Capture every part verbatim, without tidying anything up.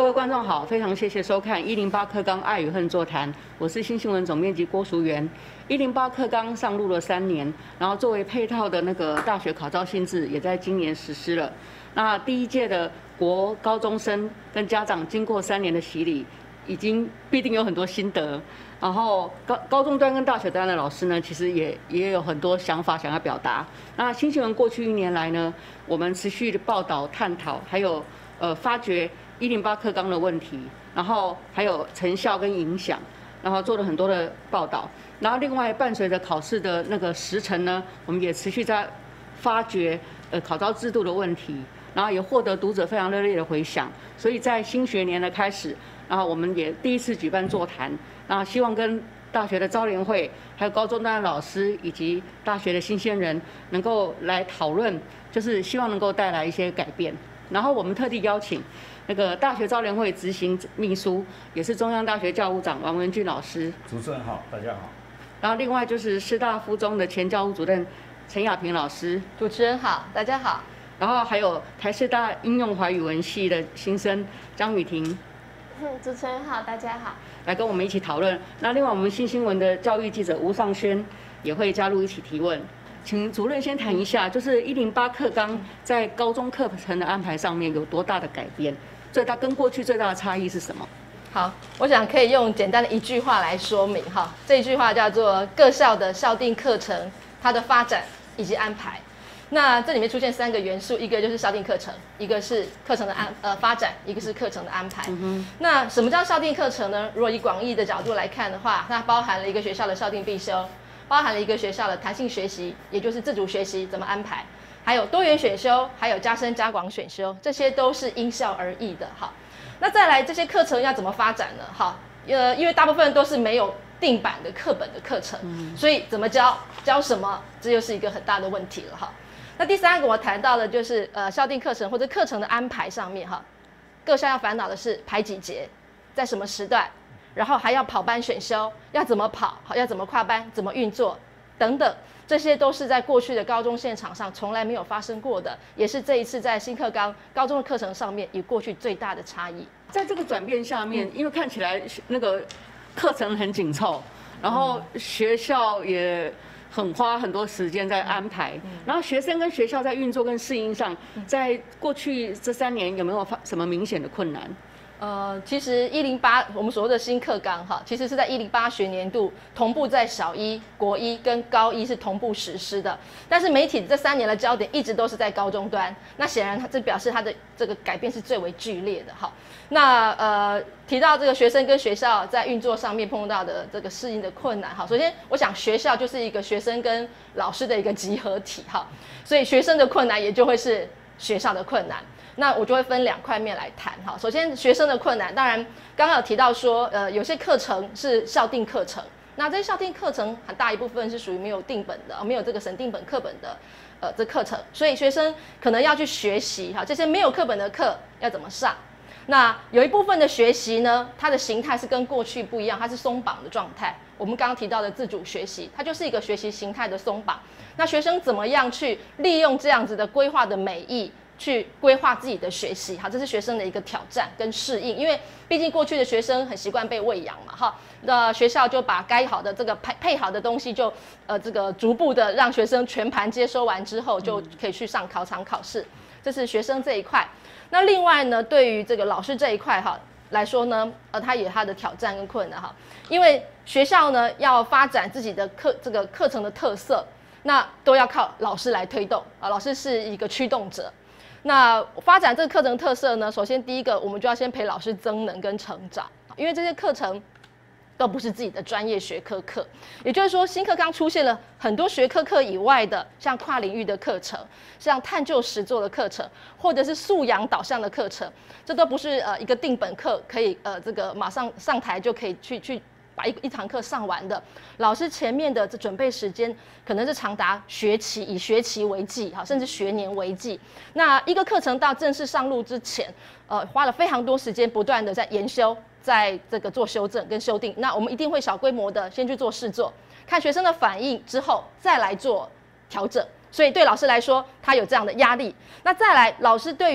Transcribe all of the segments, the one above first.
位观众好，非常谢谢收看一零八课纲爱与恨座谈，我是新新闻总编辑郭淑媛。一零八课纲上路了三年，然后作为配套的那个大学考招新制也在今年实施了。那第一届的国高中生跟家长经过三年的洗礼，已经必定有很多心得。然后高高中端跟大学端的老师呢，其实也也有很多想法想要表达。那新新闻过去一年来呢，我们持续的报道、探讨，还有呃发掘一零八课纲的问题，然后还有成效跟影响，然后做了很多的报道。然后另外伴随着考试的那个时程呢，我们也持续在发掘呃考招制度的问题，然后也获得读者非常热烈的回响。所以在新学年的开始，然后我们也第一次举办座谈，然后希望跟大学的招联会，还有高中端的老师以及大学的新鲜人，能够来讨论，就是希望能够带来一些改变。然后我们特地邀请那个大学招联会执行秘书，也是中央大学教务长王文俊老师。 主持人好，大家好。 然后另外就是师大附中的前教务主任陈雅萍老师。 主持人好，大家好。 然后还有台师大应用华语文系的新生张雨婷。 主持人好，大家好。 来跟我们一起讨论。那另外我们新新闻的教育记者吴尚轩也会加入一起提问。请主任先谈一下，就是一零八课纲在高中课程的安排上面有多大的改变？最大跟过去最大的差异是什么？ 好，我想可以用简单的一句话来说明哈。这一句话叫做各校的校定课程它的发展以及安排。那这里面出现三个元素，一个就是校定课程，一个是课程的安呃发展，一个是课程的安排。嗯、那什么叫校定课程呢？如果以广义的角度来看的话，它包含了一个学校的校定必修，包含了一个学校的弹性学习，也就是自主学习怎么安排，还有多元选修，还有加深加广选修，这些都是因校而异的。好，那再来这些课程要怎么发展呢？好，呃，因为大部分都是没有定版的课本的课程，嗯、所以怎么教，教什么，这又是一个很大的问题了哈。那第三个我谈到的就是呃校定课程或者课程的安排上面哈，各校要烦恼的是排几节，在什么时段，然后还要跑班选修，要怎么跑，要怎么跨班，怎么运作等等，这些都是在过去的高中现场上从来没有发生过的，也是这一次在新课纲高中的课程上面与过去最大的差异。 在这个转变下面，嗯、因为看起来那个课程很紧凑，然后学校也很花很多时间在安排，嗯、然后学生跟学校在运作跟适应上，在过去这三年有没有发什么明显的困难？ 呃，其实一零八我们所谓的新课纲哈，其实是在一零八学年度同步在小一、国一跟高一是同步实施的。但是媒体这三年的焦点一直都是在高中端，那显然它这表示它的这个改变是最为剧烈的哈。那呃提到这个学生跟学校在运作上面碰到的这个适应的困难哈，首先我想学校就是一个学生跟老师的一个集合体哈，所以学生的困难也就会是学校的困难。那我就会分两块面来谈哈。首先，学生的困难，当然刚刚有提到说，呃，有些课程是校定课程，那这些校定课程很大一部分是属于没有定本的，没有这个审定本课本的，呃，这课程，所以学生可能要去学习哈，这些没有课本的课要怎么上？那有一部分的学习呢，它的形态是跟过去不一样，它是松绑的状态。我们刚刚提到的自主学习，它就是一个学习形态的松绑。那学生怎么样去利用这样子的规划的美意？去规划自己的学习，好，这是学生的一个挑战跟适应，因为毕竟过去的学生很习惯被喂养嘛，哈，那学校就把该好的这个配配好的东西就，呃，这个逐步的让学生全盘接收完之后，就可以去上考场考试，这是学生这一块。那另外呢，对于这个老师这一块哈来说呢，呃，他也有他的挑战跟困难哈，因为学校呢要发展自己的课这个课程的特色，那都要靠老师来推动啊，老师是一个驱动者。那发展这个课程特色呢，首先第一个，我们就要先陪老师增能跟成长，因为这些课程都不是自己的专业学科课，也就是说，新课纲出现了很多学科课以外的，像跨领域的课程，像探究实作的课程，或者是素养导向的课程，这都不是呃一个定本课可以呃这个马上上台就可以去去。把一一堂课上完的，老师前面的这准备时间可能是长达学期，以学期为计，哈，甚至学年为计。那一个课程到正式上路之前，呃，花了非常多时间，不断的在研修，在这个做修正跟修订。那我们一定会小规模的先去做试做，看学生的反应之后，再来做调整。所以对老师来说，他有这样的压力。那再来，老师对于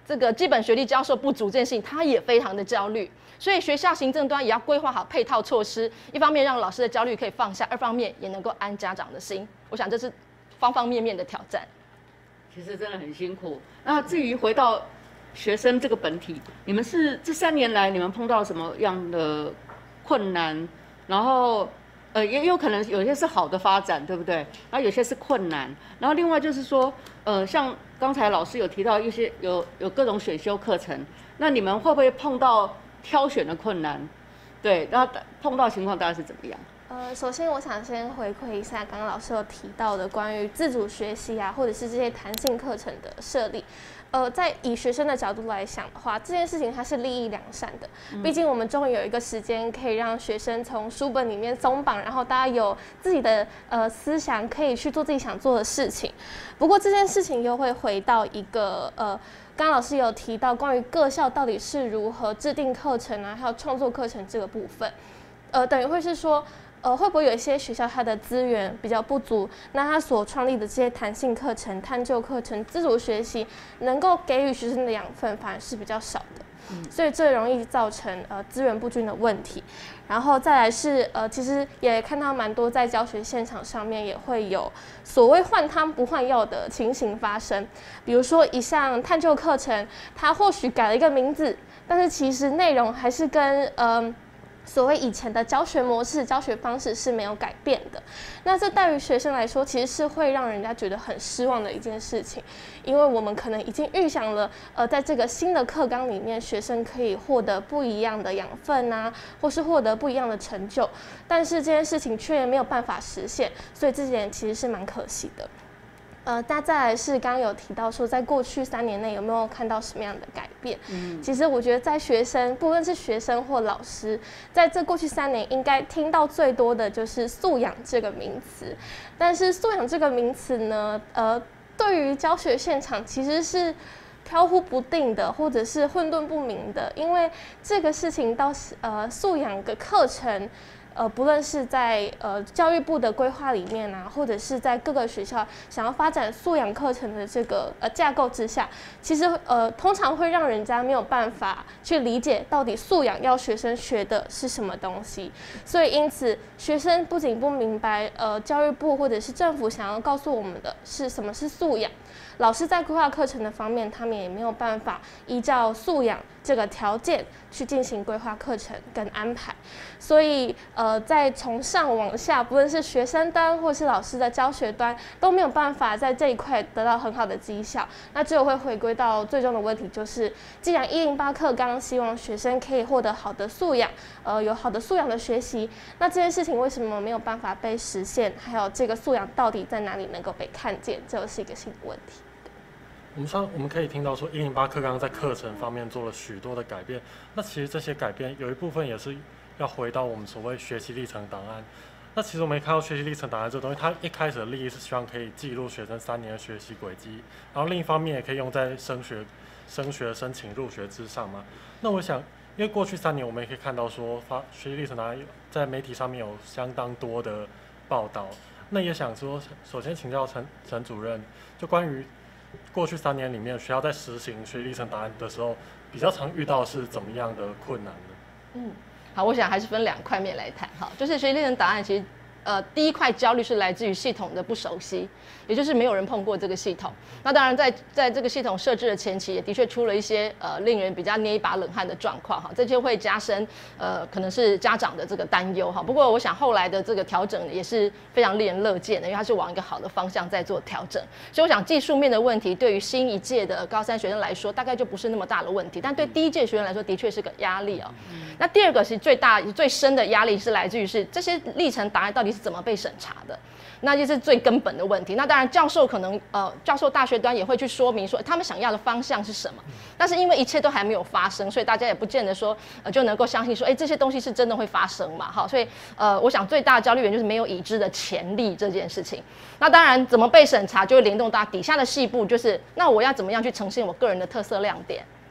这个基本学历教授不足这件事情，他也非常的焦虑。所以学校行政端也要规划好配套措施，一方面让老师的焦虑可以放下，二方面也能够安家长的心。我想这是方方面面的挑战。 其实真的很辛苦。那至于回到学生这个本体，你们是这三年来你们碰到什么样的困难？然后呃也有可能有些是好的发展，对不对？然后有些是困难。然后另外就是说，呃，像刚才老师有提到一些有有各种选修课程，那你们会不会碰到挑选的困难？对，那碰到情况大概是怎么样？ 呃，首先我想先回馈一下刚刚老师有提到的关于自主学习啊，或者是这些弹性课程的设立。呃，在以学生的角度来想的话，这件事情它是利益良善的。毕竟我们终于有一个时间可以让学生从书本里面松绑，然后大家有自己的呃思想，可以去做自己想做的事情。不过这件事情又会回到一个呃。刚刚老师有提到关于各校到底是如何制定课程啊，还有创作课程这个部分，呃，等于会是说，呃，会不会有一些学校它的资源比较不足，那它所创立的这些弹性课程、探究课程、自主学习，能够给予学生的养分反而是比较少的，嗯、所以这容易造成呃资源不均的问题。然后再来是呃，其实也看到蛮多在教学现场上面也会有所谓换汤不换药的情形发生。比如说一项探究课程，它或许改了一个名字，但是其实内容还是跟呃所谓以前的教学模式、教学方式是没有改变的。那这对于学生来说，其实是会让人家觉得很失望的一件事情，因为我们可能已经预想了，呃，在这个新的课纲里面，学生可以获得不一样的养分啊，或是获得不一样的成就，但是这件事情却没有办法实现，所以这点其实是蛮可惜的。呃，那再来是刚刚有提到说，在过去三年内有没有看到什么样的改变？嗯，其实我觉得在学生，不论是学生或老师，在这过去三年应该听到最多的就是素养这个名词。但是素养这个名词呢，呃，对于教学现场其实是飘忽不定的，或者是混沌不明的，因为这个事情到呃素养的课程。呃，不论是在呃教育部的规划里面啊，或者是在各个学校想要发展素养课程的这个呃架构之下，其实呃通常会让人家没有办法去理解到底素养要学生学的是什么东西。所以因此，学生不仅不明白呃教育部或者是政府想要告诉我们的是什么是素养，老师在规划课程的方面，他们也没有办法依照素养这个条件去进行规划课程跟安排。所以呃，在从上往下，不论是学生端或是老师的教学端，都没有办法在这一块得到很好的绩效。那只有会回归到最终的问题，就是既然一零八课纲希望学生可以获得好的素养，呃，有好的素养的学习，那这件事情为什么没有办法被实现？还有这个素养到底在哪里能够被看见，这又是一个新的问题。 我们上我们可以听到说，一零八课纲在课程方面做了许多的改变。那其实这些改变有一部分也是要回到我们所谓学习历程档案。那其实我们也看到学习历程档案这个东西，它一开始的利益是希望可以记录学生三年的学习轨迹，然后另一方面也可以用在升学、升学申请入学之上嘛。那我想，因为过去三年我们也可以看到说，发学习历程档案在媒体上面有相当多的报道。那也想说，首先请教陈陈主任，就关于过去三年里面，学校在实行学习历程档案的时候，比较常遇到是怎么样的困难呢？ 嗯，好，我想还是分两块面来谈哈，就是学习历程档案其实。呃，第一块焦虑是来自于系统的不熟悉，也就是没有人碰过这个系统。那当然在，在在这个系统设置的前期，也的确出了一些呃令人比较捏一把冷汗的状况哈，这些会加深呃可能是家长的这个担忧哈。不过我想后来的这个调整也是非常令人乐见的，因为它是往一个好的方向在做调整。所以我想技术面的问题对于新一届的高三学生来说，大概就不是那么大的问题，但对第一届学生来说，的确是个压力哦。那第二个是最大最深的压力是来自于是这些历程档案到底是怎么被审查的，那就是最根本的问题。那当然，教授可能呃，教授大学端也会去说明说他们想要的方向是什么。但是因为一切都还没有发生，所以大家也不见得说呃就能够相信说，哎，这些东西是真的会发生嘛？哈，所以呃，我想最大的焦虑源就是没有已知的潜力这件事情。那当然，怎么被审查就会联动到底下的细部，就是那我要怎么样去呈现我个人的特色亮点。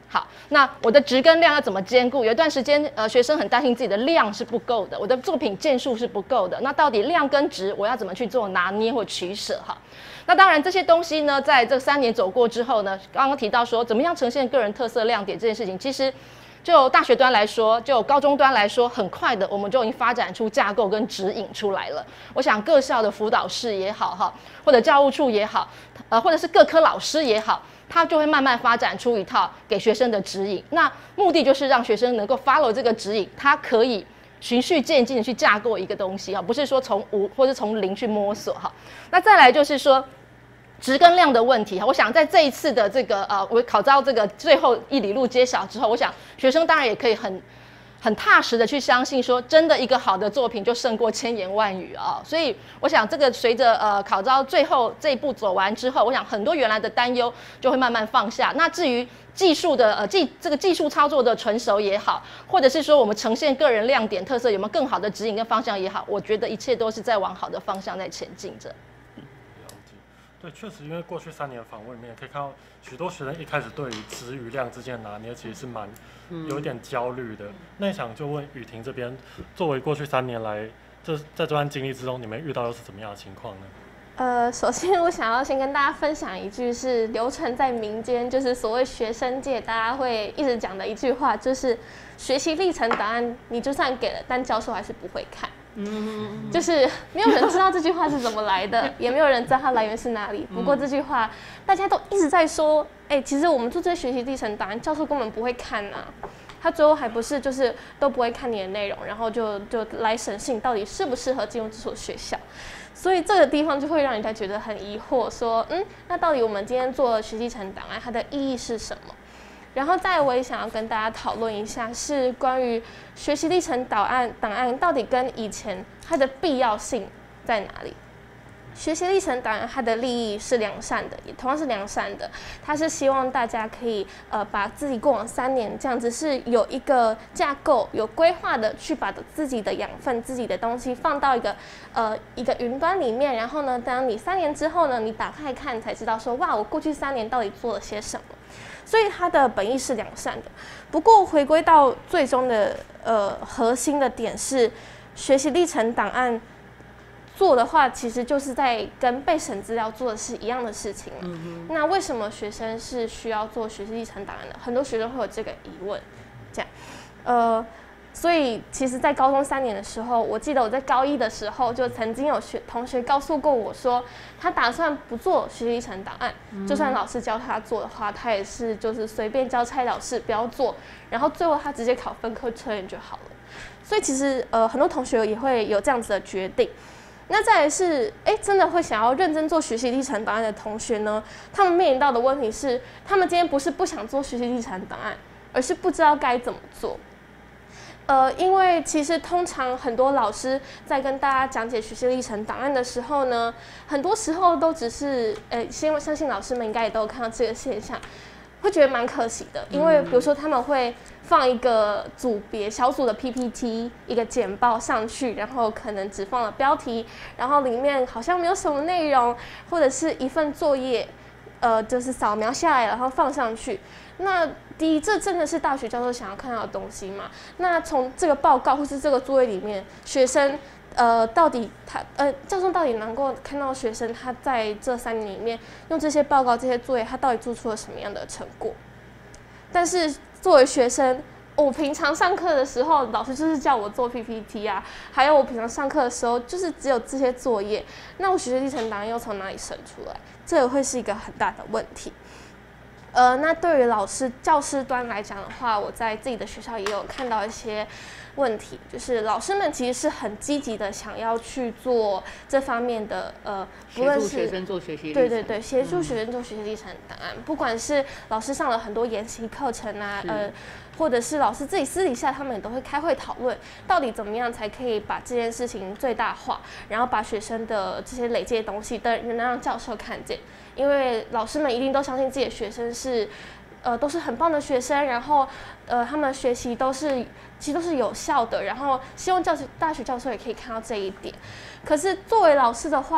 好，那我的质跟量要怎么兼顾？有一段时间，呃，学生很担心自己的量是不够的，我的作品件数是不够的。那到底量跟质，我要怎么去做拿捏或取舍？哈，那当然这些东西呢，在这三年走过之后呢，刚刚提到说，怎么样呈现个人特色亮点这件事情，其实就大学端来说，就高中端来说，很快的我们就已经发展出架构跟指引出来了。我想各校的辅导室也好，哈，或者教务处也好，呃，或者是各科老师也好。他就会慢慢发展出一套给学生的指引，那目的就是让学生能够 follow 这个指引，他可以循序渐进的去架构一个东西哈，不是说从无或是从零去摸索哈。那再来就是说质跟量的问题哈，我想在这一次的这个呃，我考招这个最后一里路揭晓之后，我想学生当然也可以很。很踏实的去相信说，真的一个好的作品就胜过千言万语啊、哦！所以我想，这个随着呃考招最后这一步走完之后，我想很多原来的担忧就会慢慢放下。那至于技术的呃技这个技术操作的纯熟也好，或者是说我们呈现个人亮点特色有没有更好的指引跟方向也好，我觉得一切都是在往好的方向在前进着。 对，确实，因为过去三年访问里面可以看到，许多学生一开始对于质与量之间的拿捏其实是蛮有一点焦虑的。那想就问雨婷这边，作为过去三年来，这在这段经历之中，你们遇到又是怎么样的情况呢？ 呃，首先我想要先跟大家分享一句是流传在民间，就是所谓学生界大家会一直讲的一句话，就是学习历程档案你就算给了，但教授还是不会看。嗯，就是没有人知道这句话是怎么来的，也没有人知道它来源是哪里。不过这句话大家都一直在说，哎、欸，其实我们做这些学习历程档案，教授根本不会看啊。他最后还不是就是都不会看你的内容，然后就就来审视你到底适不适合进入这所学校。所以这个地方就会让人家觉得很疑惑，说，嗯，那到底我们今天做学习历程档案，它的意义是什么？然后再我也想要跟大家讨论一下，是关于学习历程档案档案到底跟以前它的必要性在哪里？学习历程档案它的利益是良善的，也同样是良善的，它是希望大家可以呃把自己过往三年这样子是有一个架构、有规划的去把自己的养分、自己的东西放到一个呃一个云端里面，然后呢，当你三年之后呢，你打开看才知道说，哇，我过去三年到底做了些什么。所以它的本意是良善的，不过回归到最终的呃核心的点是，学习历程档案做的话，其实就是在跟备审资料做的是一样的事情了。嗯、那为什么学生是需要做学习历程档案的？很多学生会有这个疑问，这样，呃。所以，其实，在高中三年的时候，我记得我在高一的时候，就曾经有学同学告诉过我说，他打算不做学习历程档案，嗯、就算老师教他做的话，他也是就是随便交差了事，不要做，然后最后他直接考分科测验就好了。所以，其实呃，很多同学也会有这样子的决定。那再来是，哎，真的会想要认真做学习历程档案的同学呢，他们面临到的问题是，他们今天不是不想做学习历程档案，而是不知道该怎么做。呃，因为其实通常很多老师在跟大家讲解学习历程档案的时候呢，很多时候都只是，呃，相信老师们应该也都有看到这个现象，会觉得蛮可惜的。因为比如说他们会放一个组别小组的 P P T 一个简报上去，然后可能只放了标题，然后里面好像没有什么内容，或者是一份作业，呃，就是扫描下来然后放上去。那第一，这真的是大学教授想要看到的东西吗？那从这个报告或是这个作业里面，学生呃到底他呃教授到底能够看到学生他在这三年里面用这些报告、这些作业，他到底做出了什么样的成果？但是作为学生，我平常上课的时候，老师就是叫我做 P P T 啊，还有我平常上课的时候，就是只有这些作业，那我学习历程档案又从哪里生出来？这个会是一个很大的问题。呃，那对于老师、教师端来讲的话，我在自己的学校也有看到一些问题，就是老师们其实是很积极的想要去做这方面的，呃，不论是协助学生做学习历程， 对对对，协助学生做学习历程档案，嗯、不管是老师上了很多研习课程啊，呃，或者是老师自己私底下他们也都会开会讨论，到底怎么样才可以把这件事情最大化，然后把学生的这些累积的东西都能让教授看见。因为老师们一定都相信自己的学生是，呃，都是很棒的学生，然后，呃，他们学习都是其实都是有效的，然后希望教学大学教授也可以看到这一点。可是作为老师的话，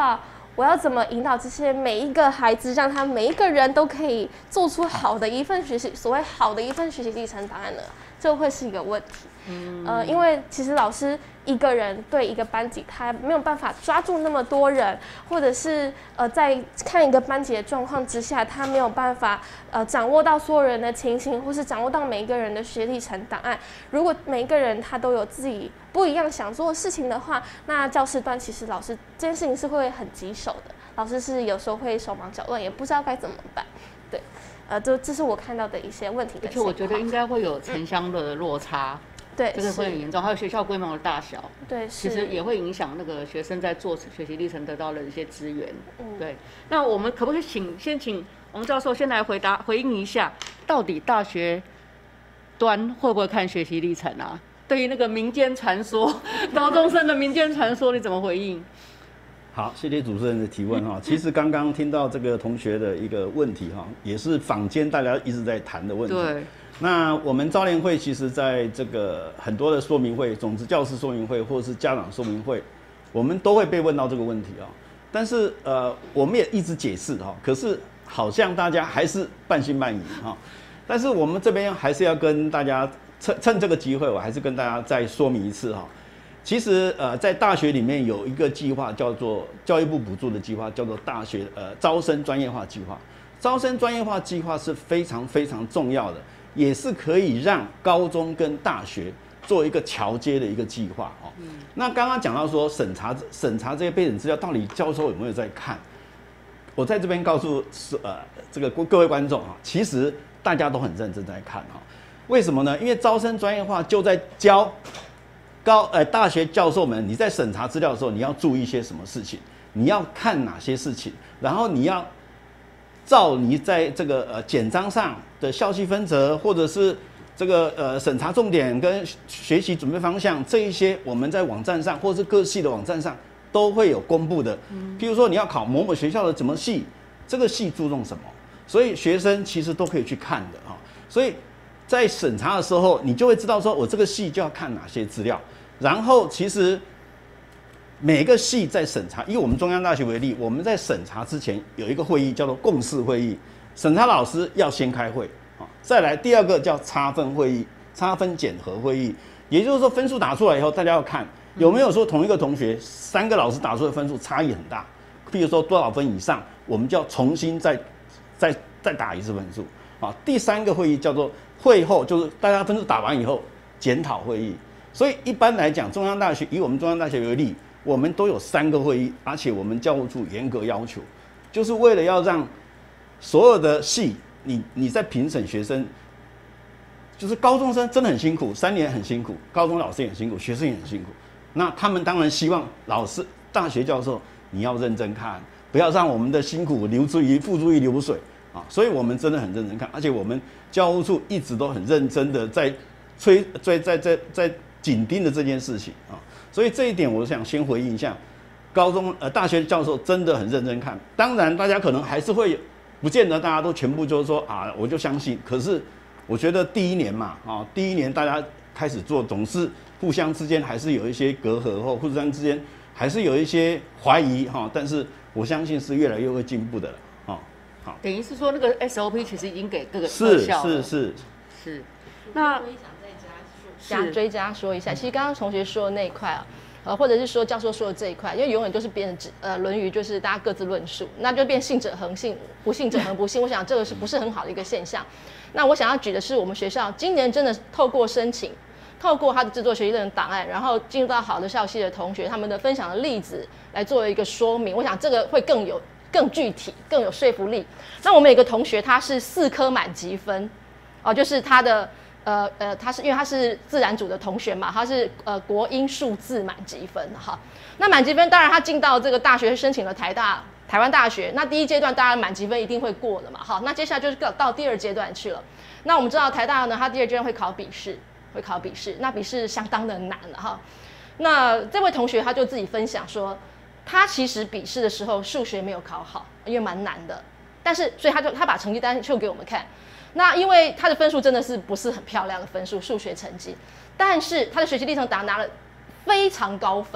我要怎么引导这些每一个孩子，让他每一个人都可以做出好的一份学习，所谓好的一份学习历程档案呢？这会是一个问题。嗯，呃，因为其实老师一个人对一个班级，他没有办法抓住那么多人，或者是呃，在看一个班级的状况之下，他没有办法呃掌握到所有人的情形，或是掌握到每一个人的学历程档案。如果每一个人他都有自己不一样想做的事情的话，那教室端其实老师这件事情是会很棘手的，老师是有时候会手忙脚乱，也不知道该怎么办。对，呃，这这是我看到的一些问题跟情况。 而且我觉得应该会有城乡的落差。嗯， 对， 这个会很严重，还有学校规模的大小， 对， 其实也会影响那个学生在做学习历程得到的一些资源。嗯，对。那我们可不可以请先请王教授先来回答回应一下，到底大学端会不会看学习历程啊？对于那个民间传说，高中生的民间传说，你怎么回应？ 好，谢谢主持人的提问哈。其实刚刚听到这个同学的一个问题哈，也是坊间大家一直在谈的问题。 对。 那我们招联会其实在这个很多的说明会、种子教师说明会或者是家长说明会，我们都会被问到这个问题啊。但是呃，我们也一直解释哈，可是好像大家还是半信半疑哈。但是我们这边还是要跟大家趁趁这个机会，我还是跟大家再说明一次哈。其实呃，在大学里面有一个计划叫做教育部补助的计划，叫做大学呃招生专业化计划。招生专业化计划是非常非常重要的。也是可以让高中跟大学做一个桥接的一个计划哦。嗯，那刚刚讲到说审查审查这些备审资料，到底教授有没有在看？我在这边告诉呃这个各位观众哈，其实大家都很认真在看哈。为什么呢？因为招生专业化就在教高呃大学教授们，你在审查资料的时候，你要注意一些什么事情？你要看哪些事情？然后你要照你在这个呃简章上的校系分则，或者是这个呃审查重点跟学习准备方向这一些，我们在网站上或是各系的网站上都会有公布的。譬如说你要考某某学校的什么系，这个系注重什么，所以学生其实都可以去看的哈。所以在审查的时候，你就会知道说我这个系就要看哪些资料，然后其实。每个系在审查，以我们中央大学为例，我们在审查之前有一个会议叫做共识会议，审查老师要先开会啊。再来第二个叫差分会议，差分检核会议，也就是说分数打出来以后，大家要看有没有说同一个同学三个老师打出的分数差异很大，譬如说多少分以上，我们就要重新再再再打一次分数啊。第三个会议叫做会后，就是大家分数打完以后检讨会议。所以一般来讲，中央大学以我们中央大学为例。我们都有三个会议，而且我们教务处严格要求，就是为了要让所有的系，你你在评审学生，就是高中生真的很辛苦，三年很辛苦，高中老师也很辛苦，学生也很辛苦。那他们当然希望老师、大学教授你要认真看，不要让我们的辛苦流之于付诸于流水啊。所以我们真的很认真看，而且我们教务处一直都很认真的在催、在在在在紧盯着这件事情啊。所以这一点，我想先回应一下，高中呃大学教授真的很认真看。当然，大家可能还是会，不见得大家都全部就是说啊，我就相信。可是我觉得第一年嘛，啊，第一年大家开始做，总是互相之间还是有一些隔阂，或互相之间还是有一些怀疑哈。但是我相信是越来越会进步的了，啊，好。 等于是说那个 S O P 其实已经给各个各校了。 是是是是，那。 加追加说一下，其实刚刚同学说的那一块啊，呃，或者是说教授说的这一块，因为永远都是别人指呃《论语》，就是大家各自论述，那就变信者恒信，不信者恒不信。我想这个是不是很好的一个现象？那我想要举的是，我们学校今年真的透过申请，透过他的制作学习历程档案，然后进入到好的校系的同学他们的分享的例子来作为一个说明。我想这个会更有更具体、更有说服力。那我们有一个同学他是四科满级分，哦，就是他的。呃呃，他是因为他是自然组的同学嘛，他是呃国英数字满级分哈。那满级分当然他进到这个大学申请了台大台湾大学，那第一阶段当然满级分一定会过了嘛，好，那接下来就是到第二阶段去了。那我们知道台大呢，他第二阶段会考笔试，会考笔试，那笔试相当的难了哈。那这位同学他就自己分享说，他其实笔试的时候数学没有考好，因为蛮难的，但是所以他就他把成绩单秀给我们看。那因为他的分数真的是不是很漂亮的分数，数学成绩，但是他的学习历程档拿了非常高分，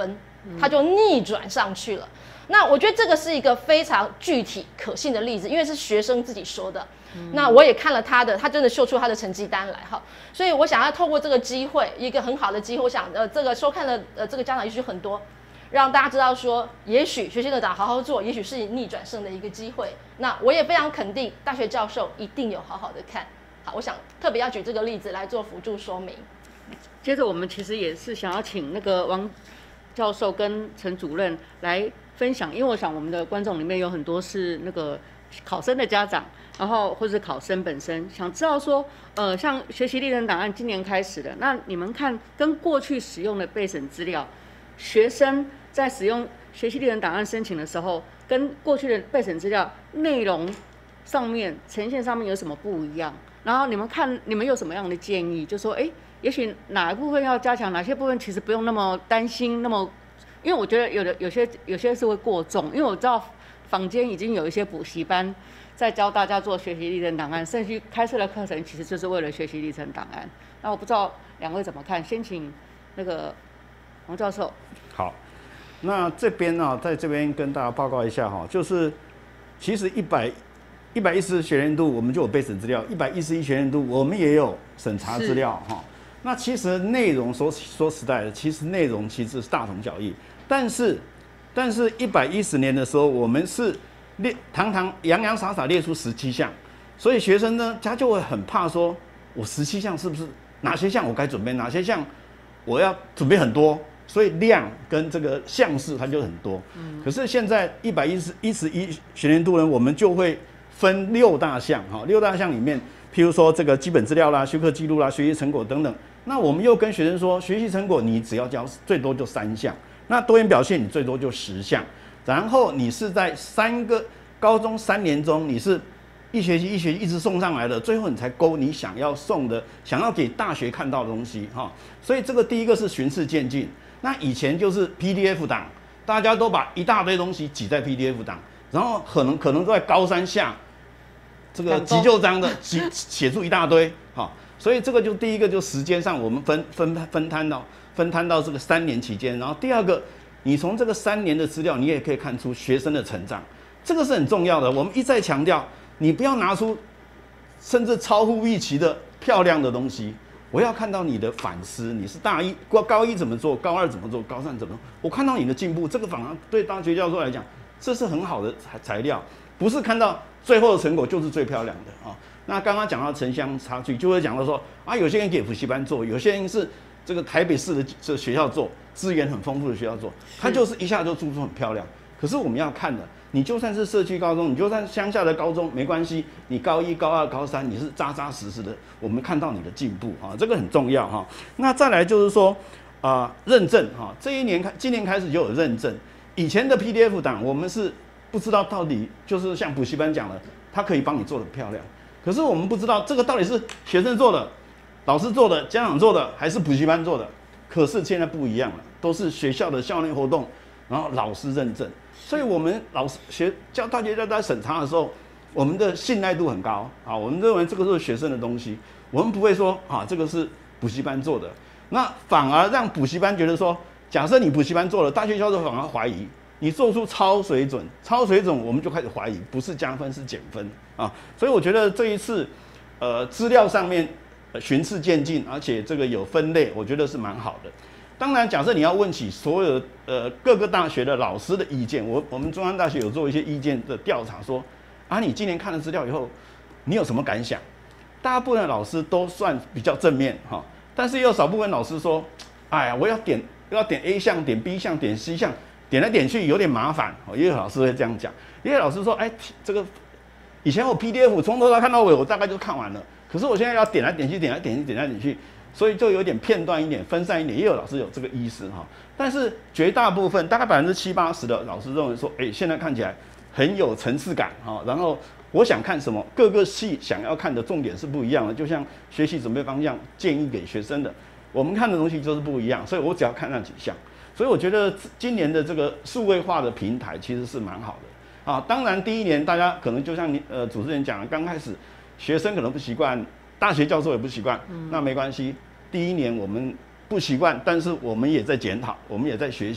它就逆转上去了。那我觉得这个是一个非常具体可信的例子，因为是学生自己说的。嗯、那我也看了他的，他真的秀出他的成绩单来哈。所以我想要透过这个机会，一个很好的机会，我想呃这个收看的呃这个家长也许很多，让大家知道说，也许学习乐长好好做，也许是逆转胜的一个机会。那我也非常肯定，大学教授一定有好好的看。好，我想特别要举这个例子来做辅助说明。 接着我们其实也是想要请那个王教授跟陈主任来分享，因为我想我们的观众里面有很多是那个考生的家长，然后或是考生本身，想知道说，呃，像学习历程档案今年开始的，那你们看跟过去使用的备审资料，学生在使用学习历程档案申请的时候，跟过去的备审资料内容上面呈现上面有什么不一样？然后你们看，你们有什么样的建议？就说，哎，也许哪一部分要加强，哪些部分其实不用那么担心，那么。因为我觉得有的有些有些是会过重，因为我知道坊间已经有一些补习班在教大家做学习历程档案，甚至开设的课程其实就是为了学习历程档案。那我不知道两位怎么看？先请那个王教授。 好，那这边呢、啊，在这边跟大家报告一下哈，就是其实一百一百一十学年度我们就有备审资料，一百一十一学年度我们也有审查资料哈。那其实内容说说实在的，其实内容其实是大同小异。但是，但是一百一十年的时候，我们是列堂堂洋洋洒洒列出十七项，所以学生呢，他就会很怕说，我十七项是不是哪些项我该准备，哪些项我要准备很多，所以量跟这个项式它就很多。嗯。可是现在一百一十一十一学年度呢，我们就会分六大项哈，六大项里面，譬如说这个基本资料啦、修课记录啦、学习成果等等。那我们又跟学生说，学习成果你只要交最多就三项。那多元表现你最多就十项，然后你是在三个高中三年中，你是一学期一学期一直送上来的，最后你才勾你想要送的、想要给大学看到的东西哈。所以这个第一个是循序渐进。那以前就是 P D F 档，大家都把一大堆东西挤在 P D F 档，然后可能可能都在高三下这个急救章的写写出一大堆哈。所以这个就第一个就时间上我们分分分摊到。分摊到这个三年期间，然后第二个，你从这个三年的资料，你也可以看出学生的成长，这个是很重要的。我们一再强调，你不要拿出甚至超乎预期的漂亮的东西，我要看到你的反思。你是大一高高一怎么做，高二怎么做，高三怎么做，我看到你的进步，这个反而对大学教授来讲，这是很好的材料，不是看到最后的成果就是最漂亮的啊。那刚刚讲到城乡差距，就会讲到说啊，有些人给补习班做，有些人是。这个台北市的这学校做资源很丰富的学校做，它就是一下就做出很漂亮。可是我们要看的，你就算是社区高中，你就算乡下的高中没关系，你高一、高二、高三你是扎扎实实的，我们看到你的进步啊，这个很重要哈。那再来就是说啊、呃，认证哈，这一年开今年开始就有认证，以前的 P D F 档我们是不知道到底就是像补习班讲的，它可以帮你做得很漂亮，可是我们不知道这个到底是学生做的。老师做的、家长做的，还是补习班做的？可是现在不一样了，都是学校的校内活动，然后老师认证。所以我们老师学教大学在在审查的时候，我们的信赖度很高啊。我们认为这个是学生的东西，我们不会说啊这个是补习班做的，那反而让补习班觉得说，假设你补习班做了，大学教授反而怀疑你做出超水准，超水准我们就开始怀疑，不是加分是减分啊。所以我觉得这一次，呃，资料上面。循序渐进，而且这个有分类，我觉得是蛮好的。当然，假设你要问起所有呃各个大学的老师的意见，我我们中央大学有做一些意见的调查，说啊，你今年看了资料以后，你有什么感想？大部分的老师都算比较正面哈，但是也有少部分老师说，哎呀，我要点要点 A 项、点 B 项、点 C 项，点来点去有点麻烦。也有老师会这样讲，也有老师说，哎，这个以前我 P D F 从头到看到尾，我大概就看完了。可是我现在要点来点去，点来点去，点来点去，所以就有点片段一点、分散一点。也有老师有这个意思哈，但是绝大部分大概百分之七八十的老师认为说，哎，现在看起来很有层次感哈。然后我想看什么，各个系想要看的重点是不一样的，就像学习准备方向建议给学生的，我们看的东西就是不一样。所以我只要看那几项。所以我觉得今年的这个数位化的平台其实是蛮好的啊。当然第一年大家可能就像你呃主持人讲的，刚开始。学生可能不习惯，大学教授也不习惯，嗯、那没关系。第一年我们不习惯，但是我们也在检讨，我们也在学习。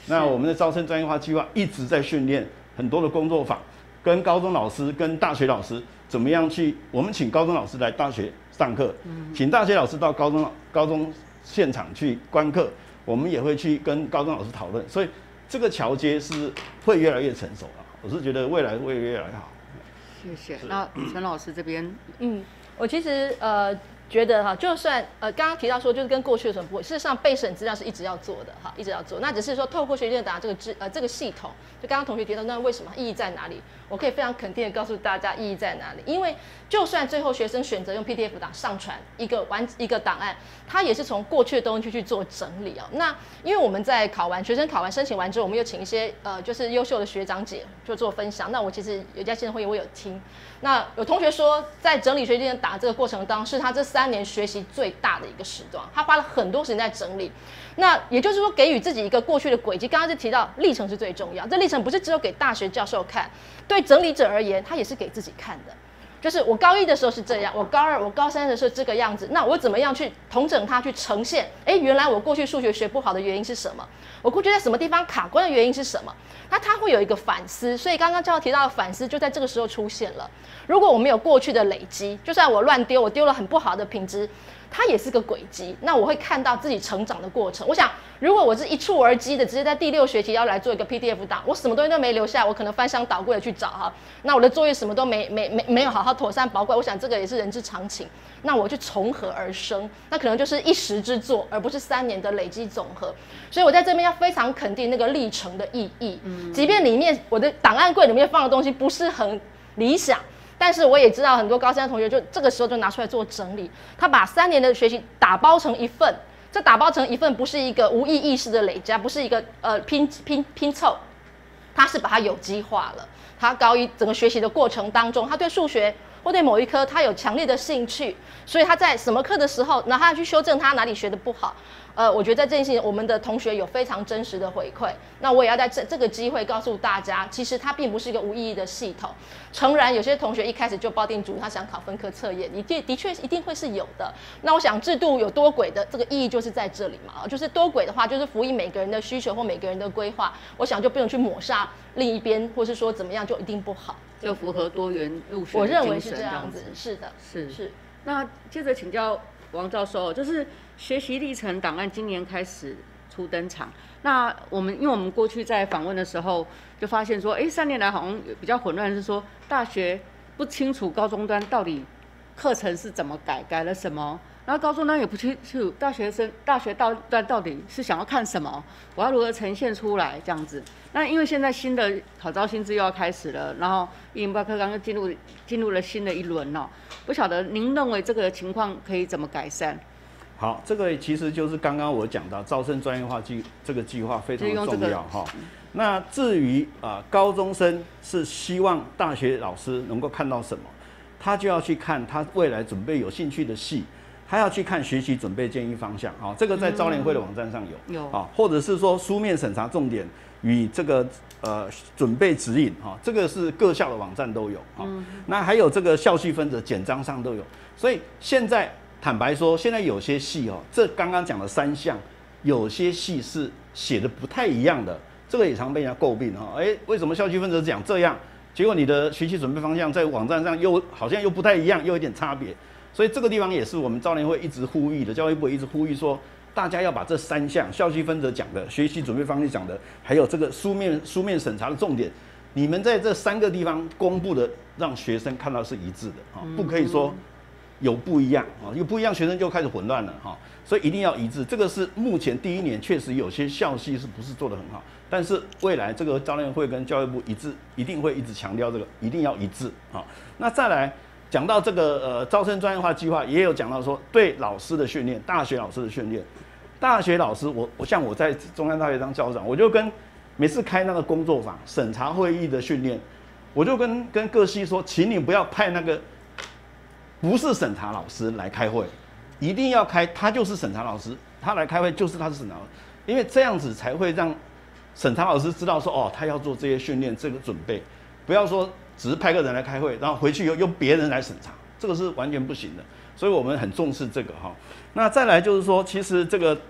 那我们的招生专业化计划一直在训练很多的工作坊，跟高中老师、跟大学老师怎么样去，我们请高中老师来大学上课，请大学老师到高中高中现场去观课，我们也会去跟高中老师讨论，所以这个桥接是会越来越成熟了。我是觉得未来会越来越好。 谢谢。那陈老师这边， 嗯，我其实呃。觉得哈，就算呃刚刚提到说，就是跟过去有什么不会，事实上备审资料是一直要做的哈，一直要做。那只是说透过学历档这个制呃这个系统，就刚刚同学提到，那为什么意义在哪里？我可以非常肯定的告诉大家意义在哪里，因为就算最后学生选择用 P D F 档上传一个完一个档案，它也是从过去的东西去做整理哦。那因为我们在考完学生考完申请完之后，我们又请一些呃就是优秀的学长姐就做分享。那我其实有一家线上会议我有听，那有同学说在整理学历档这个过程当中，是他这三年学习最大的一个时段，他花了很多时间在整理。那也就是说，给予自己一个过去的轨迹。刚刚就提到历程是最重要，这历程不是只有给大学教授看，对整理者而言，他也是给自己看的。就是我高一的时候是这样，我高二、我高三的时候这个样子，那我怎么样去统整它，去呈现？哎，原来我过去数学学不好的原因是什么？我过去在什么地方卡关的原因是什么？那他会有一个反思，所以刚刚教授提到的反思就在这个时候出现了。如果我没有过去的累积，就算我乱丢，我丢了很不好的品质，它也是个轨迹。那我会看到自己成长的过程。我想，如果我是一触而激的，直接在第六学期要来做一个 P D F 档，我什么东西都没留下，我可能翻箱倒柜的去找哈。那我的作业什么都没没没没有好好妥善保管，我想这个也是人之常情。那我去从何而生？那可能就是一时之作，而不是三年的累积总和。所以我在这边要非常肯定那个历程的意义。嗯，即便里面我的档案柜里面放的东西不是很理想。但是我也知道很多高三同学就这个时候就拿出来做整理，他把三年的学习打包成一份，这打包成一份不是一个无意义式的累加，不是一个呃拼拼拼凑，他是把它有机化了。他高一整个学习的过程当中，他对数学或对某一科他有强烈的兴趣，所以他在什么课的时候，然后他去修正他哪里学的不好。呃，我觉得在这件事情，我们的同学有非常真实的回馈。那我也要在这这个机会告诉大家，其实它并不是一个无意义的系统。诚然，有些同学一开始就抱定主意，他想考分科测验，一定的确一定会是有的。那我想制度有多轨的这个意义就是在这里嘛，就是多轨的话，就是符应每个人的需求或每个人的规划。我想就不能去抹杀另一边，或是说怎么样就一定不好， 就符合多元入学。 我认为是这样子，是的， 是是。 那接着请教王教授，就是学习历程档案今年开始初登场。那我们因为我们过去在访问的时候就发现说，哎，三年来好像比较混乱，是说大学不清楚高中端到底课程是怎么改，改了什么，然后高中端也不清楚大学生大学到端到底是想要看什么，我要如何呈现出来这样子。那因为现在新的考招新制又要开始了，然后一零八课纲又进入进入了新的一轮哦，不晓得您认为这个情况可以怎么改善？ 好，这个其实就是刚刚我讲到招生专业化计这个计划非常重要哈。那至于啊、呃、高中生是希望大学老师能够看到什么，他就要去看他未来准备有兴趣的系，他要去看学习准备建议方向啊、哦，这个在招联会的网站上有，有啊、哦，或者是说书面审查重点与这个呃准备指引哈、哦，这个是各校的网站都有啊、哦嗯。那还有这个校系分则简章上都有，所以现在。坦白说，现在有些系哦，这刚刚讲的三项，有些系是写的不太一样的，这个也常被人家诟病哈。哎，为什么校区分则讲这样，结果你的学习准备方向在网站上又好像又不太一样，又有点差别。所以这个地方也是我们招联会一直呼吁的，教育部一直呼吁说，大家要把这三项校区分则讲的、学习准备方向讲的，还有这个书面书面审查的重点，你们在这三个地方公布的，让学生看到是一致的啊，不可以说。有不一样啊，有不一样，学生就开始混乱了哈，所以一定要一致。这个是目前第一年确实有些校系是不是做得很好，但是未来这个招联会跟教育部一致，一定会一直强调这个，一定要一致啊。那再来讲到这个呃招生专业化计划，也有讲到说对老师的训练，大学老师的训练，大学老师我我像我在中山大学当校长，我就跟每次开那个工作坊、审查会议的训练，我就跟跟各系说，请你不要派那个。不是审查老师来开会，一定要开，他就是审查老师，他来开会就是他是审查老师，因为这样子才会让审查老师知道说，哦，他要做这些训练，这个准备，不要说只是派个人来开会，然后回去又由别人来审查，这个是完全不行的，所以我们很重视这个哈。那再来就是说，其实这个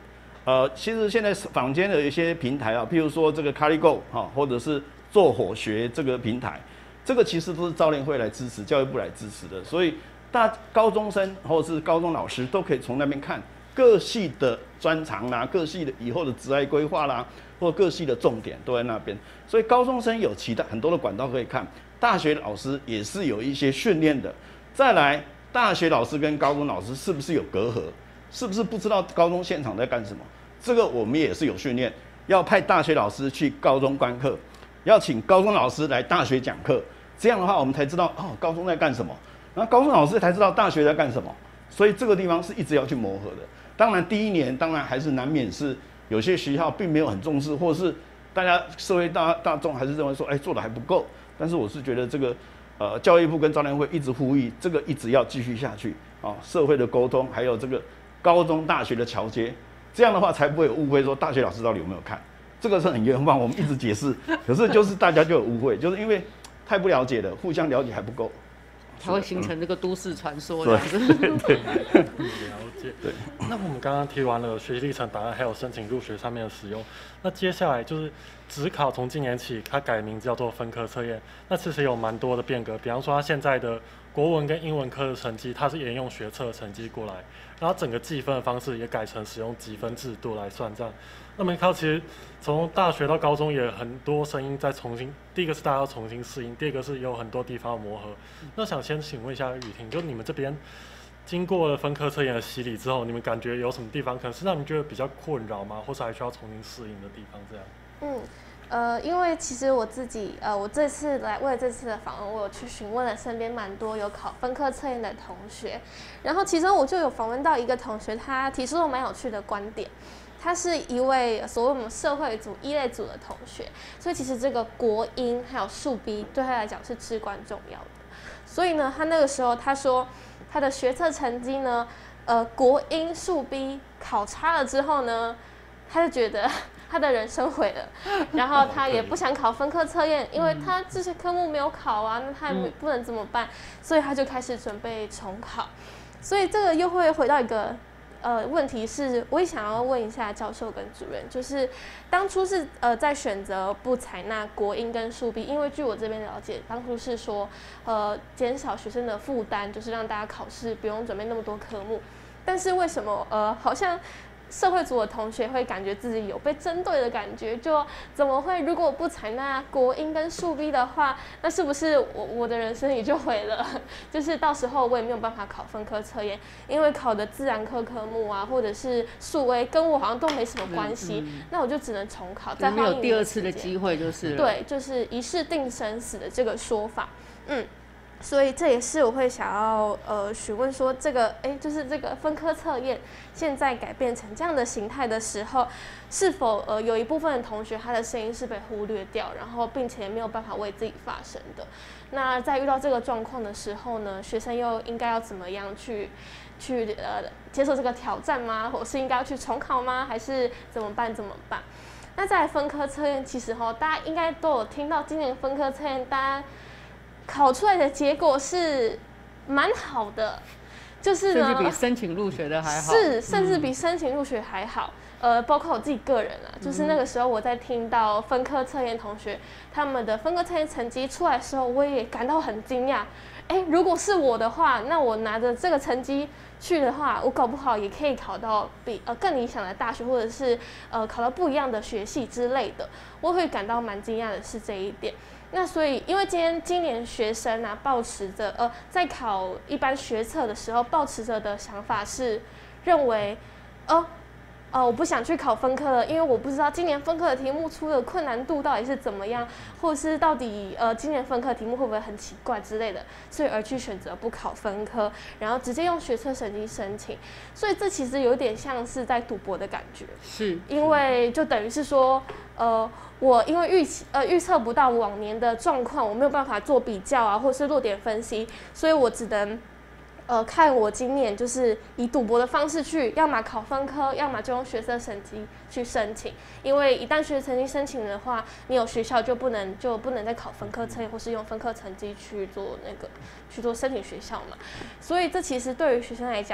呃，其实现在坊间的一些平台啊，譬如说这个 ColleGo 哈，或者是做火学这个平台，这个其实都是教练会来支持，教育部来支持的，所以大高中生或者是高中老师都可以从那边看各系的专长啦，各系的以后的职业规划啦，或各系的重点都在那边，所以高中生有其他很多的管道可以看，大学老师也是有一些训练的。再来，大学老师跟高中老师是不是有隔阂？是不是不知道高中现场在干什么？这个我们也是有训练，要派大学老师去高中观课，要请高中老师来大学讲课，这样的话我们才知道哦高中在干什么，然后高中老师才知道大学在干什么，所以这个地方是一直要去磨合的。当然第一年当然还是难免是有些学校并没有很重视，或是大家社会大大众还是认为说，哎做的还不够。但是我是觉得这个呃教育部跟招联会一直呼吁，这个一直要继续下去啊、哦，社会的沟通还有这个高中大学的桥接。这样的话才不会有误会，说大学老师到底有没有看？这个是很冤枉，我们一直解释，可是就是大家就有误会，就是因为太不了解了，互相了解还不够， 才会形成这个都市传说。 对对对， 了解。 对。 那我们刚刚提完了学习历程档案，还有申请入学上面的使用。那接下来就是指考，从今年起它改名叫做分科测验。那其实有蛮多的变革，比方说它现在的国文跟英文科的成绩，它是沿用学测成绩过来，然后整个计分的方式也改成使用积分制度来算账。那么看到其实从大学到高中也很多声音在重新，第一个是大家要重新适应，第二个是有很多地方要磨合。那想先请问一下雨婷，就你们这边经过了分科测验的洗礼之后，你们感觉有什么地方可能是让你们觉得比较困扰吗？或是还需要重新适应的地方？这样？ 嗯。呃，因为其实我自己，呃，我这次来为了这次的访问，我有去询问了身边蛮多有考分科测验的同学，然后其中我就有访问到一个同学，他提出了蛮有趣的观点。他是一位所谓我们社会组一类组的同学，所以其实这个国英还有数 B 对他来讲是至关重要的。所以呢，他那个时候他说他的学测成绩呢，呃，国英数 B 考差了之后呢，他就觉得他的人生毁了，然后他也不想考分科测验，因为他这些科目没有考啊，那他也不能怎么办，所以他就开始准备重考。所以这个又会回到一个呃问题是，我也想要问一下教授跟主任，就是当初是呃在选择不采纳国英跟数 B， 因为据我这边了解，当初是说呃减少学生的负担，就是让大家考试不用准备那么多科目，但是为什么呃好像社会组的同学会感觉自己有被针对的感觉，就怎么会？如果不采纳国英跟数 B 的话，那是不是我我的人生也就毁了？就是到时候我也没有办法考分科测验，因为考的自然科科目啊，或者是数 A 跟我好像都没什么关系，嗯嗯、那我就只能重考，再没有第二次的机会就是了。 对，就是一试定生死的这个说法，嗯。所以这也是我会想要呃询问说，这个哎，就是这个分科测验现在改变成这样的形态的时候，是否呃有一部分的同学他的声音是被忽略掉，然后并且没有办法为自己发声的？那在遇到这个状况的时候呢，学生又应该要怎么样去去呃接受这个挑战吗？或是应该要去重考吗？还是怎么办？怎么办？那在分科测验，其实哈，大家应该都有听到今年分科测验，大家考出来的结果是蛮好的，就是呢， 甚至比申请入学的还好， 是甚至比申请入学还好。嗯、呃，包括我自己个人啊，就是那个时候我在听到分科测验同学他们的分科测验成绩出来的时候，我也感到很惊讶。哎，如果是我的话，那我拿着这个成绩去的话，我搞不好也可以考到比呃更理想的大学，或者是呃考到不一样的学系之类的。我会感到蛮惊讶的是这一点。那所以，因为今天今年学生啊，抱持着呃，在考一般学测的时候，抱持着的想法是认为，哦，呃，我不想去考分科了，因为我不知道今年分科的题目出的困难度到底是怎么样，或是到底呃今年分科题目会不会很奇怪之类的，所以而去选择不考分科，然后直接用学测成绩申请。所以这其实有点像是在赌博的感觉， 是因为就等于是说，呃。我因为预期呃预测不到往年的状况，我没有办法做比较啊，或是落点分析，所以我只能呃看我今年就是以赌博的方式去，要么考分科，要么就用学测成绩去申请。因为一旦学测成绩申请的话，你有学校就不能就不能再考分科测验，或是用分科成绩去做那个去做申请学校嘛。所以这其实对于学生来讲，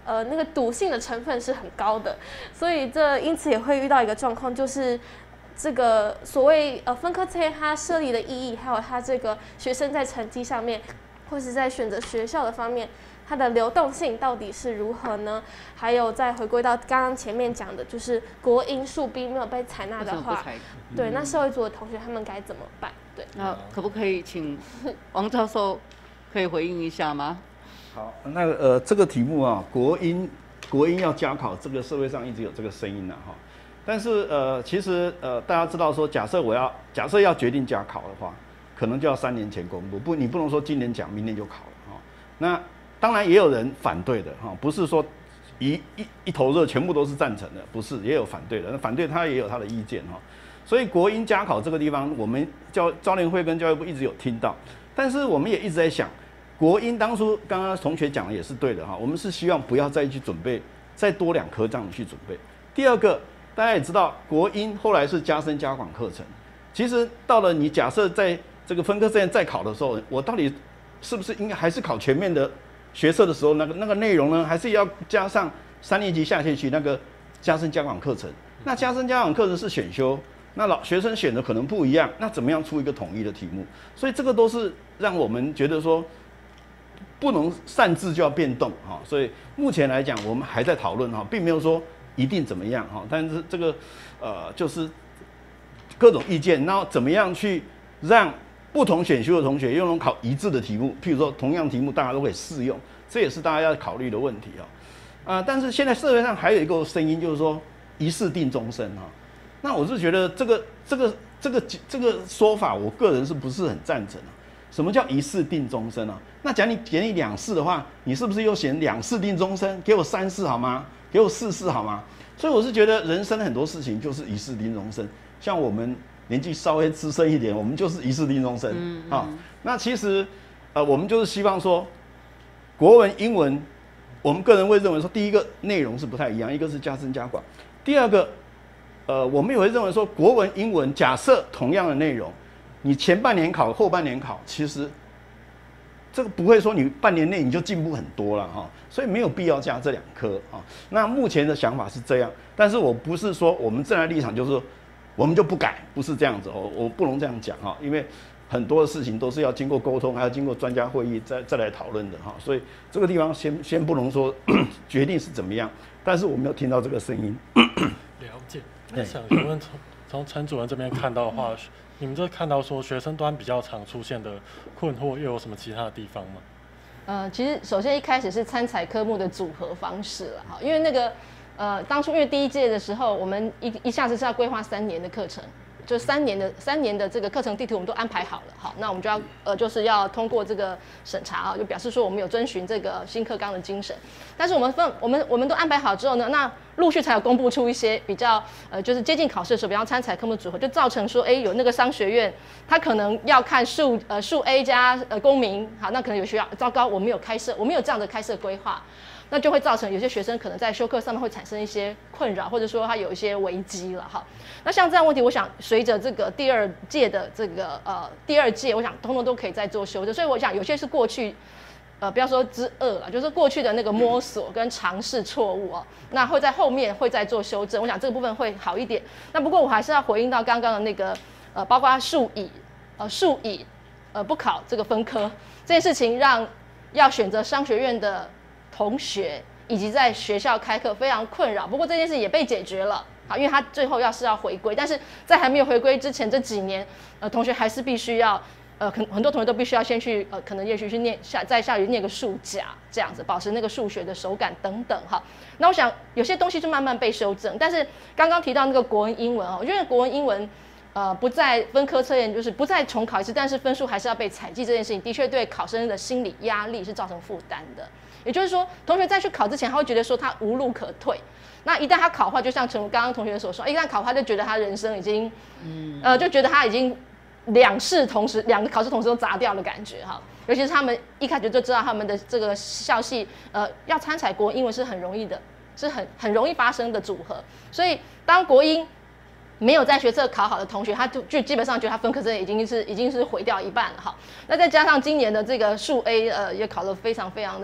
呃那个赌性的成分是很高的，所以这因此也会遇到一个状况，就是这个所谓呃分科测验它设立的意义，还有它这个学生在成绩上面，或是在选择学校的方面，它的流动性到底是如何呢？还有再回归到刚刚前面讲的，就是国英数 B 没有被采纳的话，对，那社会组的同学他们该怎么办？对， 那可不可以请王教授可以回应一下吗？ 好，那个呃这个题目啊，国英国英要加考，这个社会上一直有这个声音啊哈。但是呃其实呃大家知道说，假设我要假设要决定加考的话，可能就要三年前公布，不你不能说今年讲明年就考了哈。那当然也有人反对的哈，不是说一一一头热全部都是赞成的，不是，也有反对的。那反对他也有他的意见哈。所以国英加考这个地方，我们教教联会跟教育部一直有听到，但是我们也一直在想，国英当初刚刚同学讲的也是对的哈，我们是希望不要再去准备再多两科这样去准备。第二个，大家也知道，国英后来是加深加广课程，其实到了你假设在这个分科测验再考的时候，我到底是不是应该还是考全面的学测的时候那个那个内容呢？还是要加上三年级下学期那个加深加广课程？那加深加广课程是选修。那老学生选的可能不一样，那怎么样出一个统一的题目？所以这个都是让我们觉得说，不能擅自就要变动哈。所以目前来讲，我们还在讨论哈，并没有说一定怎么样哈。但是这个呃，就是各种意见，那怎么样去让不同选修的同学又能考一致的题目？譬如说同样题目大家都可以适用，这也是大家要考虑的问题啊。啊，但是现在社会上还有一个声音，就是说一试定终身哈。那我是觉得这个这个这个这个说法，我个人是不是很赞成啊？什么叫一试定终身啊？那假如你给你两试的话，你是不是又选两试定终身？给我三试好吗？给我四试好吗？所以我是觉得人生很多事情就是一试定终身。像我们年纪稍微资深一点，我们就是一试定终身。嗯嗯、啊，那其实呃，我们就是希望说，国文、英文，我们个人会认为说，第一个内容是不太一样，一个是加深加广，第二个。呃，我们也会认为说，国文、英文，假设同样的内容，你前半年考、后半年考，其实这个不会说你半年内你就进步很多了哈，所以没有必要加这两科啊。那目前的想法是这样，但是我不是说我们站在立场就是说我们就不改，不是这样子哦，我不能这样讲哈，因为很多的事情都是要经过沟通，还要经过专家会议再再来讨论的哈，所以这个地方先先不能说决定是怎么样，但是我没有听到这个声音。 了解。那想询问从从陈主任这边看到的话，你们这看到说学生端比较常出现的困惑，又有什么其他的地方吗？ 呃，其实首先一开始是参采科目的组合方式了哈，因为那个呃当初因为第一届的时候，我们一一下子是要规划三年的课程。就三年的三年的这个课程地图我们都安排好了，好，那我们就要呃就是要通过这个审查啊，就表示说我们有遵循这个新课纲的精神。但是我们分我们我们都安排好之后呢，那陆续才有公布出一些比较呃就是接近考试的时候，比方参采科目组合，就造成说，哎，有那个商学院，他可能要看数呃数 A 加呃公民，好，那可能有学校糟糕，我们有开设，我们有这样的开设规划。那就会造成有些学生可能在修课上面会产生一些困扰，或者说他有一些危机了哈。那像这样的问题，我想随着这个第二届的这个呃第二届，我想通通都可以再做修正。所以我想有些是过去呃不要说之恶了，就是过去的那个摸索跟尝试错误哦，那会在后面会再做修正。我想这个部分会好一点。那不过我还是要回应到刚刚的那个呃，包括数乙呃数乙呃不考这个分科这件事情，让要选择商学院的同学以及在学校开课非常困扰，不过这件事也被解决了，好，因为他最后要是要回归，但是在还没有回归之前这几年，呃，同学还是必须要，呃，很很多同学都必须要先去，呃，可能也许去念下在下雨念个数甲这样子，保持那个数学的手感等等哈。那我想有些东西就慢慢被修正，但是刚刚提到那个国文英文哦，我觉得国文英文。呃，不再分科测验，就是不再重考一次，但是分数还是要被采集这件事情，的确对考生的心理压力是造成负担的。也就是说，同学在去考之前，他会觉得说他无路可退。那一旦他考的话，就像陈刚刚同学所说，一旦考他就觉得他人生已经，嗯，呃，就觉得他已经两试同时，两个考试同时都砸掉的感觉哈。尤其是他们一开始就知道他们的这个校系，呃，要参采国英文是很容易的，是很很容易发生的组合。所以当国英没有在学测考好的同学，他就就基本上觉得他分科真的已经是已经是毁掉一半了哈。那再加上今年的这个数 A 呃也考得非常非常的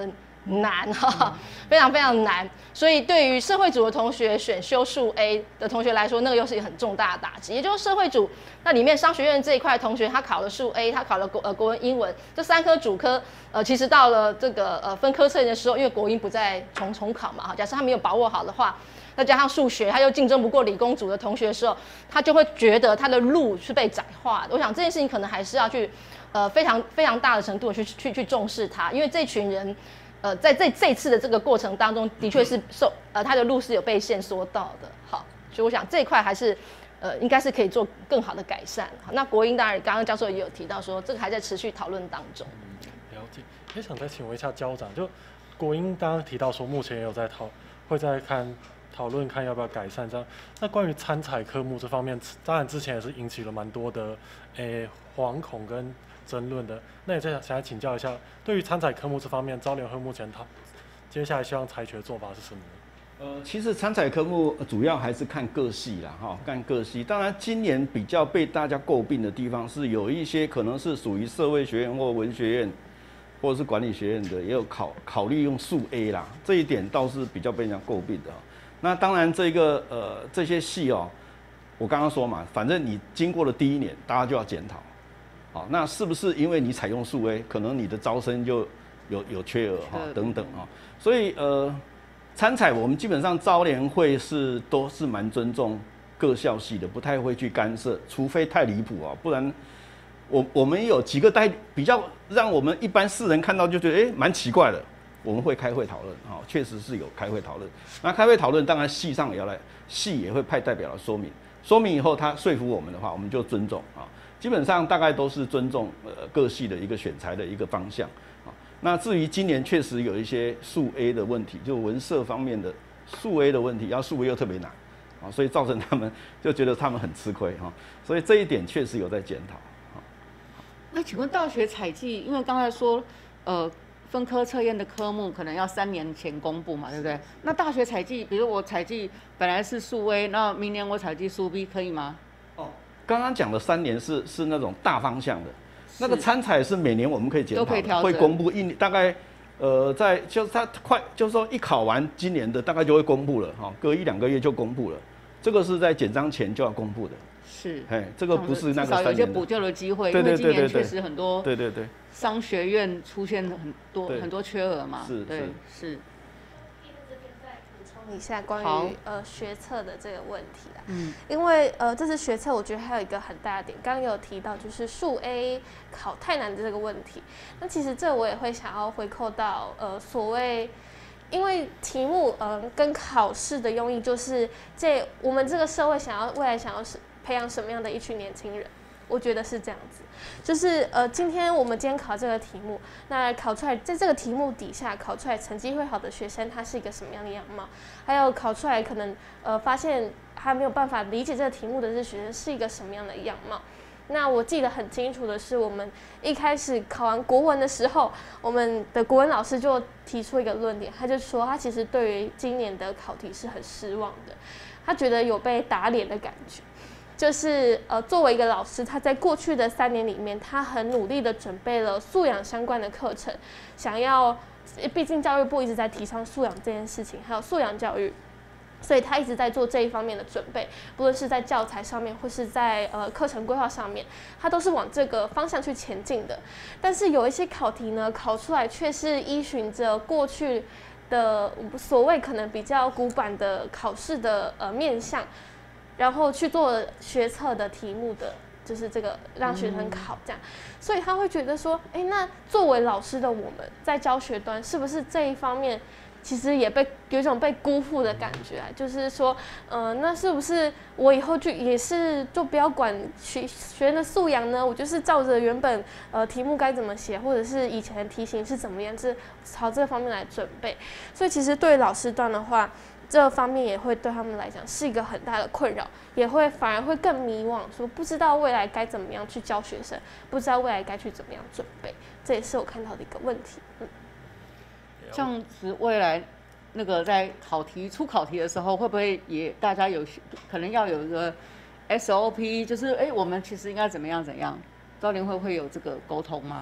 难哈，非常非常难。所以对于社会组的同学选修数 A 的同学来说，那个又是一个很重大的打击。也就是社会组那里面商学院这一块同学，他考了数 A， 他考了国呃国文、英文这三科主科，呃，其实到了这个呃分科测验的时候，因为国英不再重重考嘛，哈，假设他没有把握好的话。再加上数学，他又竞争不过理工组的同学的时候，他就会觉得他的路是被窄化的。我想这件事情可能还是要去，呃，非常非常大的程度的去去去重视它，因为这群人，呃，在这这次的这个过程当中，的确是受呃他的路是有被限缩到的。好，所以我想这一块还是，呃，应该是可以做更好的改善。好，那国英当然刚刚教授也有提到说，这个还在持续讨论当中。 了解，也想再请问一下校长，就国英刚刚提到说，目前也有在讨会在看。讨论看要不要改善这样。那关于参采科目这方面，当然之前也是引起了蛮多的诶惶恐跟争论的。那也再想来请教一下，对于参采科目这方面，招联会目前他接下来希望采取的做法是什么呢？ 呃，其实参采科目主要还是看各系啦，哈，看各系。当然，今年比较被大家诟病的地方是有一些可能是属于社会学院或文学院，或者是管理学院的，也有考考虑用数 A 啦，这一点倒是比较被人家诟病的。那当然，这个呃这些系哦，我刚刚说嘛，反正你经过了第一年，大家就要检讨，好，那是不是因为你采用数 A， 可能你的招生就有有缺额哈等等啊？所以呃，参采我们基本上招联会是都是蛮尊重各校系的，不太会去干涉，除非太离谱啊，不然我我们有几个带比较让我们一般世人看到就觉得哎蛮奇怪的。我们会开会讨论，哈，确实是有开会讨论。那开会讨论，当然系上也要来，系也会派代表来说明。说明以后，他说服我们的话，我们就尊重啊。基本上大概都是尊重呃各系的一个选材的一个方向啊。那至于今年确实有一些数 A 的问题，就文社方面的数 A 的问题，然后数 A 又特别难啊，所以造成他们就觉得他们很吃亏哈。所以这一点确实有在检讨。 那请问大学采计，因为刚才说呃。分科测验的科目可能要三年前公布嘛，对不对？那大学采计，比如我采计本来是数 A， 那明年我采计数 B 可以吗？ 哦，刚刚讲的三年是是那种大方向的，那个参采是每年我们可以检讨，会公布一大概呃在就是它快就是说一考完今年的大概就会公布了哈，隔一两个月就公布了，这个是在简章前就要公布的。 是， 哎，这个不是那个三年的， 至少有一些补救的机会， 对对对对对， 因为今年确实很多， 对对对， 商学院出现很多很多缺额嘛， 是， 对是。 补充一下关于呃学测的这个问题啦， 嗯， 因为呃这次学测我觉得还有一个很大的点，刚刚有提到就是数 A 考太难的这个问题，那其实这我也会想要回扣到呃所谓。因为题目，呃，跟考试的用意就是这我们这个社会想要未来想要是培养什么样的一群年轻人，我觉得是这样子，就是呃，今天我们今天考这个题目，那考出来在这个题目底下考出来成绩会好的学生，他是一个什么样的样貌？还有考出来可能呃发现他没有办法理解这个题目的这学生是一个什么样的样貌？那我记得很清楚的是，我们一开始考完国文的时候，我们的国文老师就提出一个论点，他就说他其实对于今年的考题是很失望的，他觉得有被打脸的感觉。就是呃，作为一个老师，他在过去的三年里面，他很努力的准备了素养相关的课程，想要，毕竟教育部一直在提倡素养这件事情，还有素养教育。所以他一直在做这一方面的准备，不论是在教材上面，或是在呃课程规划上面，他都是往这个方向去前进的。但是有一些考题呢，考出来却是依循着过去的所谓可能比较古板的考试的呃面向，然后去做学测的题目的，就是这个让学生考这样。所以他会觉得说，哎，那作为老师的我们在教学端，是不是这一方面？其实也被有一种被辜负的感觉啊，就是说，呃，那是不是我以后就也是就不要管学学生的素养呢？我就是照着原本呃题目该怎么写，或者是以前的题型是怎么样，是朝这方面来准备。所以其实对老师端的话，这方面也会对他们来讲是一个很大的困扰，也会反而会更迷惘，说不知道未来该怎么样去教学生，不知道未来该去怎么样准备，这也是我看到的一个问题。嗯。 这样子未来那个在考题出考题的时候，会不会也大家有可能要有一个 S O P， 就是哎、欸，我们其实应该怎么样怎样？招联会会有这个沟通吗？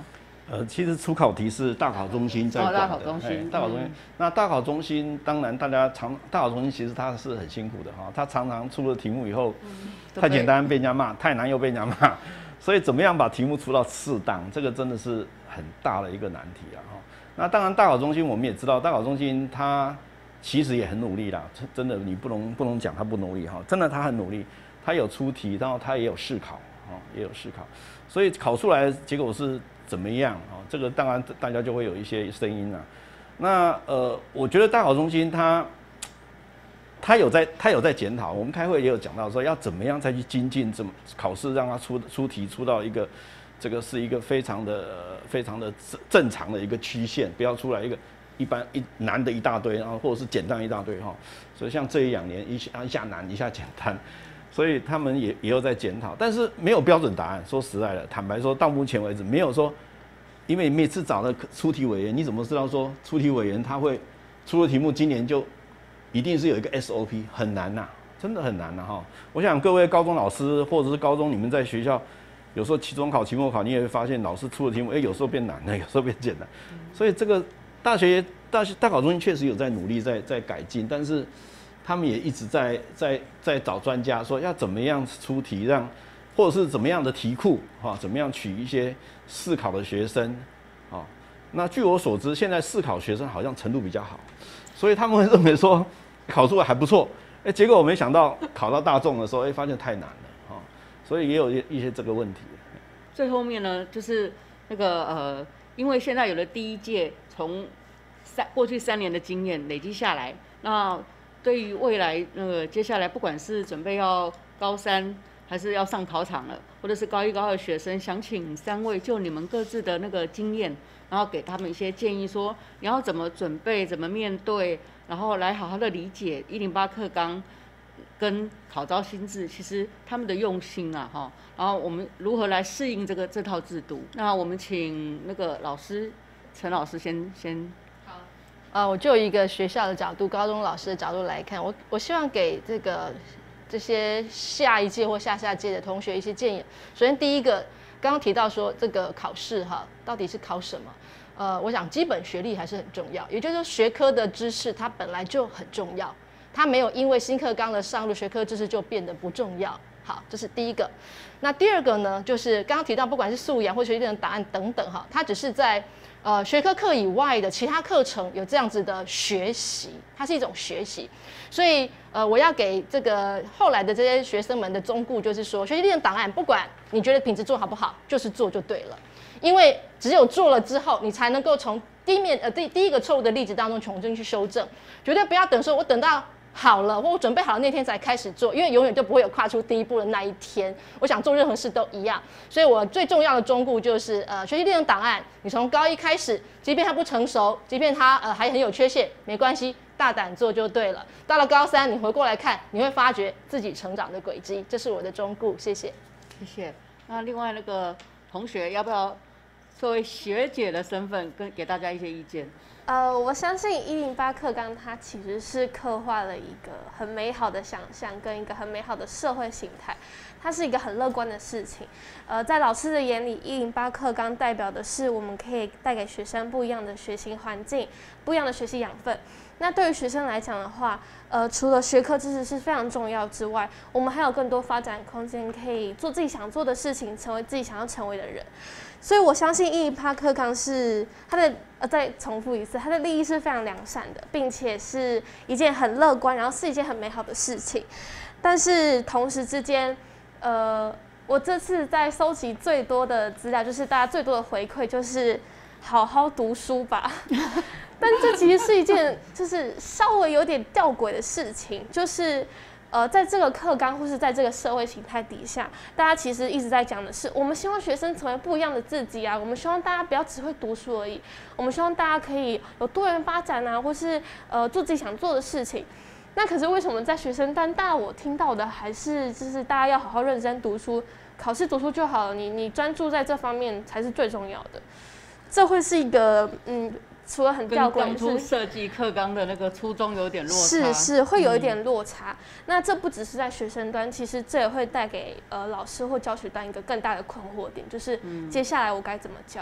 呃，其实出考题是大考中心在管的， 哦、大考中心， 大考中心。嗯、那大考中心当然大家常大考中心其实他是很辛苦的哈，他常常出了题目以后，嗯、太简单被人家骂，太难又被人家骂，所以怎么样把题目出到适当，这个真的是很大的一个难题啊哈。那当然大考中心我们也知道，大考中心他其实也很努力啦，真的你不能不能讲他不努力哈，真的他很努力，他有出题，然后他也有试考哦，也有试考，所以考出来的结果是。怎么样啊？这个当然大家就会有一些声音啊。那呃，我觉得大考中心他他有在他有在检讨，我们开会也有讲到说要怎么样再去精进，怎么考试让他出出题出到一个这个是一个非常的、呃、非常的正常的一个曲线，不要出来一个一般一难的一大堆，然后或者是简单一大堆哈。所以像这一两年一下一下难一下简单。所以他们也也有在检讨，但是没有标准答案。说实在的，坦白说，到目前为止没有说，因为每次找的出题委员，你怎么知道说出题委员他会出的题目今年就一定是有一个 S O P， 很难呐、啊，真的很难呐、啊、哈。我想各位高中老师或者是高中你们在学校，有时候期中考、期末考，你也会发现老师出的题目，哎、欸，有时候变难了，有时候变简单。所以这个大学大学大考中心确实有在努力在在改进，但是。他们也一直在在在找专家说要怎么样出题让，或者是怎么样的题库哈，怎么样取一些试考的学生，啊，那据我所知，现在试考学生好像程度比较好，所以他们会认为说考出来还不错，哎，结果我没想到考到大众的时候，哎，发现太难了啊，所以也有一些这个问题。 最后面呢，就是那个呃，因为现在有了第一届从三过去三年的经验累积下来，那。对于未来那个接下来，不管是准备要高三，还是要上考场了，或者是高一高二的学生，想请三位就你们各自的那个经验，然后给他们一些建议说，说你要怎么准备，怎么面对，然后来好好的理解一零八课纲跟考招新制，其实他们的用心啊哈，然后我们如何来适应这个这套制度？那我们请那个老师陈老师先先。 啊，我就一个学校的角度，高中老师的角度来看，我我希望给这个这些下一届或下下届的同学一些建议。首先，第一个，刚刚提到说这个考试哈，到底是考什么？呃，我想基本学历还是很重要，也就是说学科的知识它本来就很重要，它没有因为新课纲的上路，学科知识就变得不重要。好，这是第一个。那第二个呢，就是刚刚提到，不管是素养或学历的答案等等哈，它只是在。呃，学科课以外的其他课程有这样子的学习，它是一种学习，所以呃，我要给这个后来的这些学生们的忠告就是说，学习历程档案，不管你觉得品质做好不好，就是做就对了，因为只有做了之后，你才能够从第一面呃第第一个错误的例子当中从中去修正，绝对不要等说我等到。好了，或我准备好了那天才开始做，因为永远就不会有跨出第一步的那一天。我想做任何事都一样，所以我最重要的忠告就是，呃，学习历程档案，你从高一开始，即便它不成熟，即便它呃还很有缺陷，没关系，大胆做就对了。到了高三，你回过来看，你会发觉自己成长的轨迹，这是我的忠告，谢谢。 谢谢。那另外那个同学要不要作为学姐的身份，跟给大家一些意见？ 呃，我相信一零八课纲它其实是刻画了一个很美好的想象跟一个很美好的社会形态，它是一个很乐观的事情。呃，在老师的眼里，一零八课纲代表的是我们可以带给学生不一样的学习环境，不一样的学习养分。那对于学生来讲的话，呃，除了学科知识是非常重要之外，我们还有更多发展空间，可以做自己想做的事情，成为自己想要成为的人。所以我相信一零八课纲是它的呃，再重复一次，它的利益是非常良善的，并且是一件很乐观，然后是一件很美好的事情。但是同时之间，呃，我这次在收集最多的资料，就是大家最多的回馈，就是好好读书吧。但这其实是一件就是稍微有点吊诡的事情，就是。呃，在这个课纲或是在这个社会形态底下，大家其实一直在讲的是，我们希望学生成为不一样的自己啊，我们希望大家不要只会读书而已，我们希望大家可以有多元发展啊，或是呃做自己想做的事情。那可是为什么在学生端，大我听到的还是就是大家要好好认真读书，考试读书就好了，你你专注在这方面才是最重要的。这会是一个嗯。除了很吊诡， 跟当初设计课纲的那个初衷有点落差， 是是会有一点落差。嗯、那这不只是在学生端，其实这也会带给呃老师或教学端一个更大的困惑点，就是接下来我该怎么教？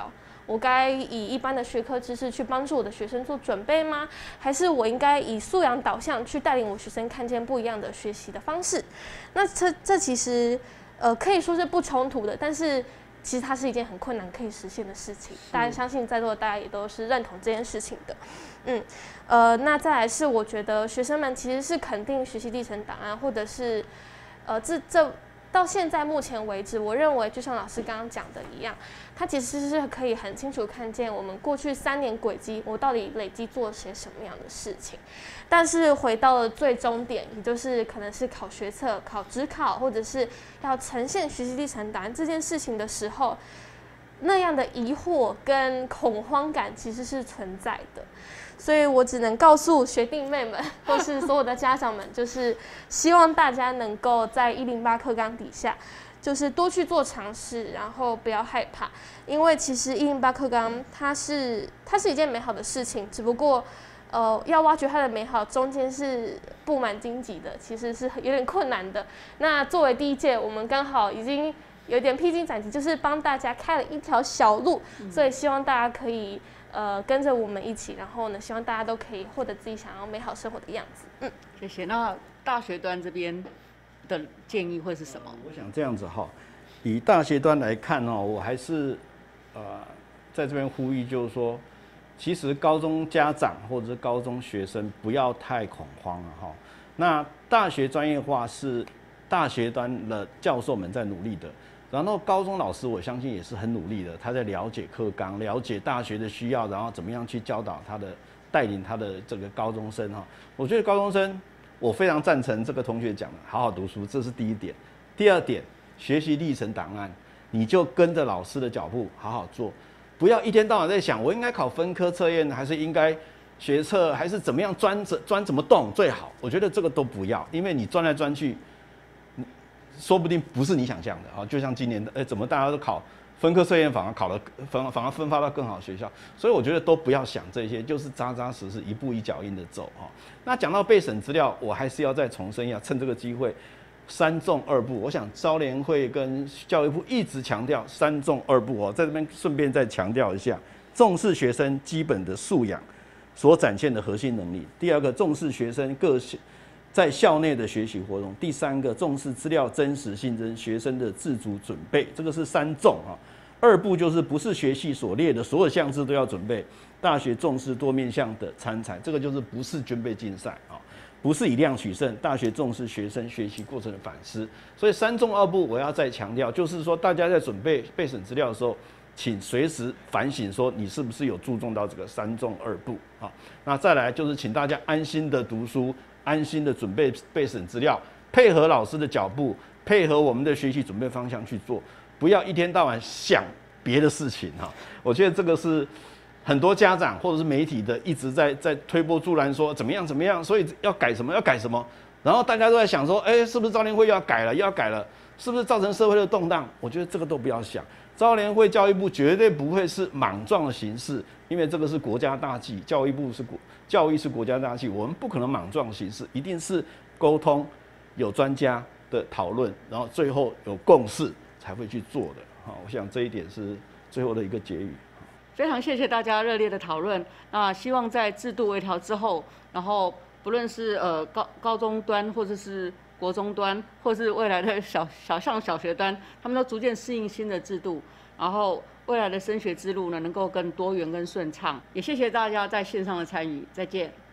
我该以一般的学科知识去帮助我的学生做准备吗？还是我应该以素养导向去带领我学生看见不一样的学习的方式？那这这其实呃可以说是不冲突的，但是其实它是一件很困难可以实现的事情。大家相信在座的大家也都是认同这件事情的。嗯，呃，那再来是我觉得学生们其实是肯定学习历程档案，或者是呃这这。到现在目前为止，我认为就像老师刚刚讲的一样，它其实是可以很清楚看见我们过去三年轨迹，我到底累积做了些什么样的事情。但是回到了最终点，也就是可能是考学测、考指考，或者是要呈现学习历程档案这件事情的时候，那样的疑惑跟恐慌感其实是存在的。所以我只能告诉学弟妹们，或是所有的家长们，就是希望大家能够在一零八课纲底下，就是多去做尝试，然后不要害怕，因为其实一零八课纲它是它是一件美好的事情，只不过呃要挖掘它的美好，中间是布满荆棘的，其实是有点困难的。那作为第一届，我们刚好已经有点披荆斩棘，就是帮大家开了一条小路，所以希望大家可以。呃，跟着我们一起，然后呢，希望大家都可以获得自己想要美好生活的样子。嗯， 谢谢。那大学端这边的建议会是什么？ 我想这样子哈，以大学端来看哦，我还是呃在这边呼吁，就是说，其实高中家长或者是高中学生不要太恐慌了哈。那大学专业化是大学端的教授们在努力的。然后高中老师，我相信也是很努力的，他在了解课纲，了解大学的需要，然后怎么样去教导他的、带领他的这个高中生哈。我觉得高中生，我非常赞成这个同学讲的，好好读书，这是第一点。第二点，学习历程档案，你就跟着老师的脚步好好做，不要一天到晚在想我应该考分科测验，还是应该学测，还是怎么样钻钻怎么动最好。我觉得这个都不要，因为你钻来钻去。说不定不是你想象的啊，就像今年的，哎，怎么大家都考分科测验，反而考了反反而分发到更好的学校，所以我觉得都不要想这些，就是扎扎实实一步一脚印的走啊。那讲到备审资料，我还是要再重申一下，趁这个机会，三重二部，我想招联会跟教育部一直强调三重二部哦，在这边顺便再强调一下，重视学生基本的素养所展现的核心能力；第二个，重视学生各在校内的学习活动；第三个，重视资料真实性跟学生的自主准备，这个是三重啊。二部就是不是学系所列的所有项目都要准备。大学重视多面向的参采，这个就是不是军备竞赛啊，不是以量取胜。大学重视学生学习过程的反思，所以三重二部我要再强调，就是说大家在准备备审资料的时候，请随时反省说你是不是有注重到这个三重二部啊。那再来就是请大家安心的读书。安心的准备备审资料，配合老师的脚步，配合我们的学习准备方向去做，不要一天到晚想别的事情哈。我觉得这个是很多家长或者是媒体的一直在在推波助澜说怎么样怎么样，所以要改什么要改什么，然后大家都在想说，哎、欸，是不是招联会要改了要改了，是不是造成社会的动荡？我觉得这个都不要想，招联会教育部绝对不会是莽撞的形式，因为这个是国家大计，教育部是国。教育是国家大计，我们不可能莽撞形式，一定是沟通，有专家的讨论，然后最后有共识才会去做的。好，我想这一点是最后的一个结语。 非常谢谢大家热烈的讨论。那希望在制度微调之后，然后不论是呃高高中端，或者是国中端，或是未来的小小像小学端，他们都逐渐适应新的制度，然后。未来的升学之路呢，能够更多元、更顺畅。也谢谢大家在线上的参与，再见。